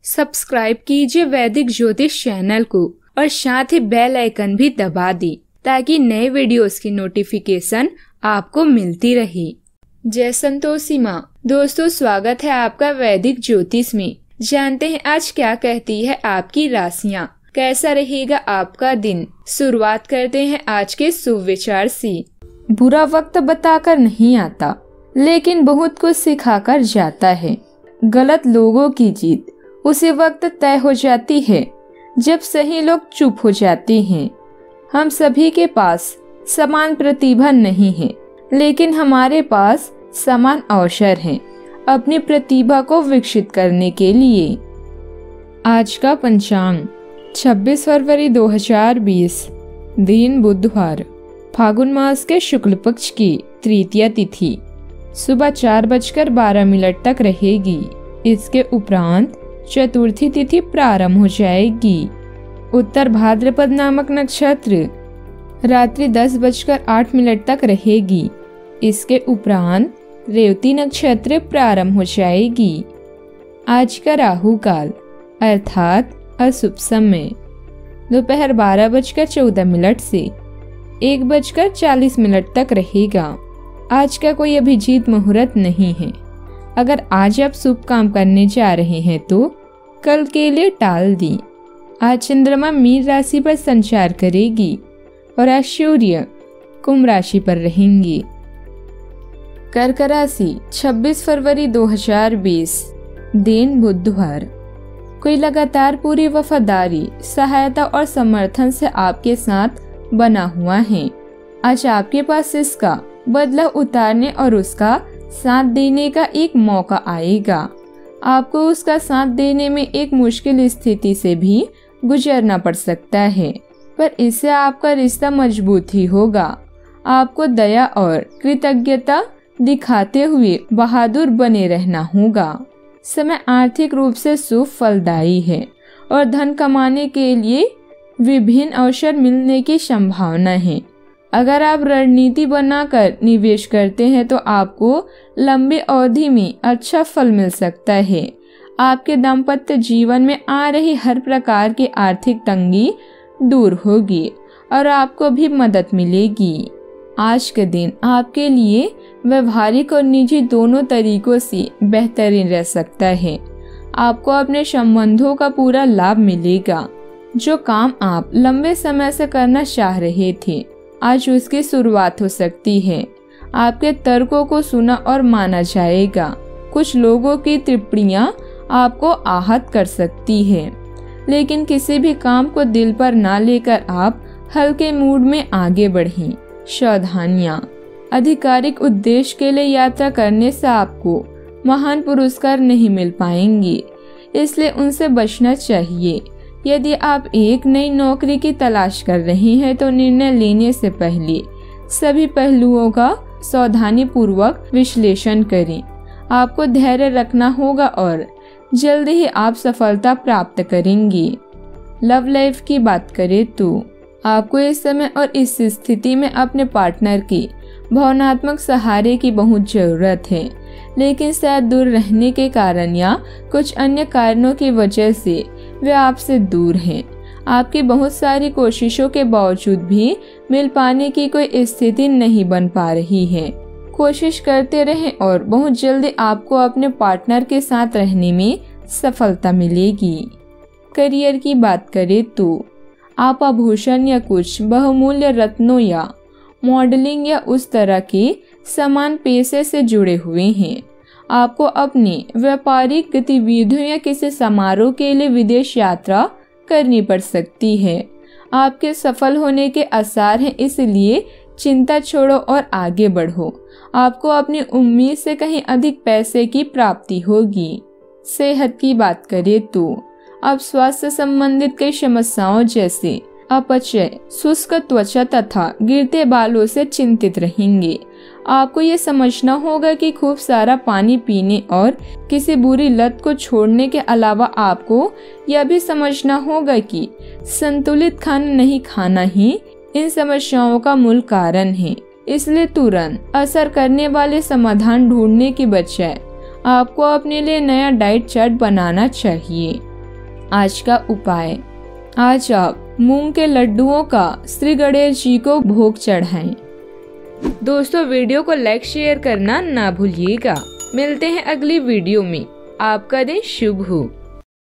Subscribe कीजिए वैदिक ज्योतिष चैनल को और साथ ही बेल आइकन भी दबा दी ताकि नए वीडियोस की नोटिफिकेशन आपको मिलती रहे। जय संतोषी माँ। दोस्तों, स्वागत है आपका वैदिक ज्योतिष में। जानते हैं आज क्या कहती है आपकी राशियाँ, कैसा रहेगा आपका दिन। शुरुआत करते हैं आज के शुभ विचार से। बुरा वक्त बताकर नहीं आता, लेकिन बहुत कुछ सिखाकर जाता है। गलत लोगों की जीत उसी वक्त तय हो जाती है जब सही लोग चुप हो जाते हैं। हम सभी के पास समान प्रतिभा नहीं है, लेकिन हमारे पास समान अवसर हैं अपनी प्रतिभा को विकसित करने के लिए। आज का पंचांग 26 फरवरी 2020, दिन बुधवार, फागुन मास के शुक्ल पक्ष की तृतीया तिथि सुबह 4:12 तक रहेगी। इसके उपरांत चतुर्थी तिथि प्रारंभ हो जाएगी। उत्तर भाद्रपद नामक नक्षत्र रात्रि 10:08 तक रहेगी। इसके उपरांत रेवती नक्षत्र प्रारंभ हो जाएगी। आज का राहु काल अर्थात अशुभ समय दोपहर 12:14 से 1:40 तक रहेगा। आज का कोई अभिजीत मुहूर्त नहीं है। अगर आज आप शुभ काम करने जा रहे हैं तो कल के लिए टाल दी। आज चंद्रमा मीन राशि पर संचार करेगी और आज सूर्य कुंभ राशि पर रहेंगी। कर्क राशि 26 फरवरी 2020, दिन बुधवार। कोई लगातार पूरी वफादारी, सहायता और समर्थन से आपके साथ बना हुआ है। आज आपके पास इसका बदला उतारने और उसका साथ देने का एक मौका आएगा। आपको उसका साथ देने में एक मुश्किल स्थिति से भी गुजरना पड़ सकता है, पर इससे आपका रिश्ता मजबूत ही होगा। आपको दया और कृतज्ञता दिखाते हुए बहादुर बने रहना होगा। समय आर्थिक रूप से शुभ फलदायी है और धन कमाने के लिए विभिन्न अवसर मिलने की संभावना है। अगर आप रणनीति बनाकर निवेश करते हैं तो आपको लंबी अवधि में अच्छा फल मिल सकता है। आपके दाम्पत्य जीवन में आ रही हर प्रकार की आर्थिक तंगी दूर होगी और आपको भी मदद मिलेगी। आज के दिन आपके लिए व्यवहारिक और निजी दोनों तरीकों से बेहतरीन रह सकता है। आपको अपने संबंधों का पूरा लाभ मिलेगा। जो काम आप लंबे समय से करना चाह रहे थे, आज उसकी शुरुआत हो सकती है। आपके तर्कों को सुना और माना जाएगा। कुछ लोगों की टिप्पणियां आपको आहत कर सकती है, लेकिन किसी भी काम को दिल पर ना लेकर आप हल्के मूड में आगे बढ़ें। सावधानियां, आधिकारिक उद्देश्य के लिए यात्रा करने से आपको महान पुरस्कार नहीं मिल पाएंगे, इसलिए उनसे बचना चाहिए। यदि आप एक नई नौकरी की तलाश कर रहे हैं तो निर्णय लेने से पहले सभी पहलुओं का सावधानी पूर्वक विश्लेषण करें। आपको धैर्य रखना होगा और जल्द ही आप सफलता प्राप्त करेंगे। लव लाइफ की बात करें तो आपको इस समय और इस स्थिति में अपने पार्टनर की भावनात्मक सहारे की बहुत जरूरत है, लेकिन शायद दूर रहने के कारण या कुछ अन्य कारणों की वजह से वे आपसे दूर हैं। आपकी बहुत सारी कोशिशों के बावजूद भी मिल पाने की कोई स्थिति नहीं बन पा रही है। कोशिश करते रहें और बहुत जल्दी आपको अपने पार्टनर के साथ रहने में सफलता मिलेगी। करियर की बात करें तो आप आभूषण या कुछ बहुमूल्य रत्नों या मॉडलिंग या उस तरह के समान पेशे से जुड़े हुए हैं। आपको अपनी व्यापारिक गतिविधियों या किसी समारोह के लिए विदेश यात्रा करनी पड़ सकती है। आपके सफल होने के आसार हैं, इसलिए चिंता छोड़ो और आगे बढ़ो। आपको अपनी उम्मीद से कहीं अधिक पैसे की प्राप्ति होगी। सेहत की बात करें तो आप स्वास्थ्य संबंधित कई समस्याओं जैसे अपचय, शुष्क त्वचा तथा गिरते बालों से चिंतित रहेंगे। आपको ये समझना होगा कि खूब सारा पानी पीने और किसी बुरी लत को छोड़ने के अलावा आपको यह भी समझना होगा कि संतुलित खाना नहीं खाना ही इन समस्याओं का मूल कारण है। इसलिए तुरंत असर करने वाले समाधान ढूंढने की बजाय आपको अपने लिए नया डाइट चार्ट बनाना चाहिए। आज का उपाय, आज आप मूंग के लड्डुओं का श्री गणेश जी को भोग चढ़ाएं। दोस्तों, वीडियो को लाइक शेयर करना ना भूलिएगा। मिलते हैं अगली वीडियो में। आपका दिन शुभ हो।